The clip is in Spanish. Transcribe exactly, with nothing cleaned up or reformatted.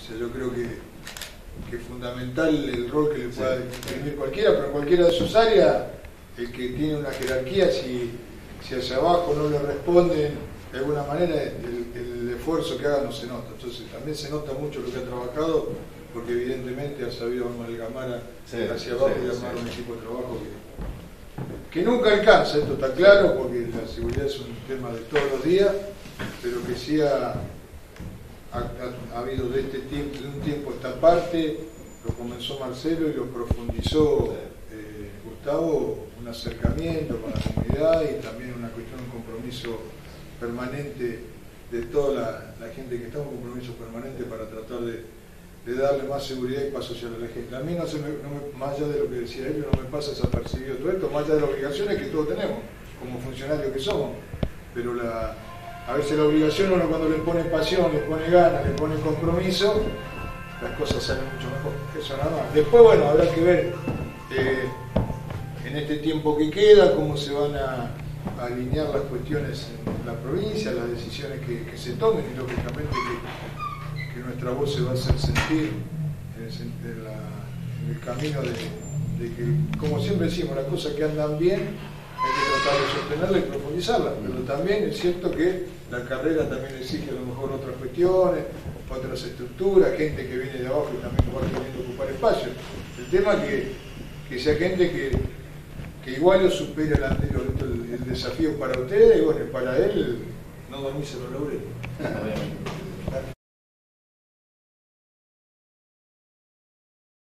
sea, yo creo que, que es fundamental el rol que le pueda imprimir cualquiera, pero en cualquiera de sus áreas, el que tiene una jerarquía, si, si hacia abajo no le responden de alguna manera, el, el esfuerzo que haga no se nota. Entonces también se nota mucho lo que ha trabajado, porque evidentemente ha sabido amalgamar sí, hacia abajo sí, y armar sí. un equipo de trabajo que, que nunca alcanza, esto está claro, porque la seguridad es un tema de todos los días, pero que sí ha, ha, ha habido de este tiempo, de un tiempo esta parte, lo comenzó Marcelo y lo profundizó eh, Gustavo, un acercamiento con la comunidad y también una cuestión, un compromiso permanente de toda la, la gente que está, un compromiso permanente para tratar de, de darle más seguridad y paz social a la gente. A mí, no se me, no me, más allá de lo que decía él, no me pasa desapercibido todo esto, más allá de las obligaciones que todos tenemos, como funcionarios que somos, pero la, a veces la obligación uno cuando le pone pasión, le pone ganas, le pone compromiso, las cosas salen mucho mejor. Eso nada más. Después, bueno, habrá que ver eh, en este tiempo que queda cómo se van a a alinear las cuestiones en la provincia, las decisiones que, que se tomen y lógicamente que, que nuestra voz se va a hacer sentir en el, en la, en el camino de, de que, como siempre decimos, las cosas que andan bien hay que tratar de sostenerlas y profundizarlas, pero también es cierto que la carrera también exige a lo mejor otras cuestiones, otras estructuras, gente que viene de abajo y también va queriendo ocupar espacio. El tema es que, que sea gente que que igual lo supera el, anterior, el, el desafío para ustedes y bueno, para él no dormirse en los laureles.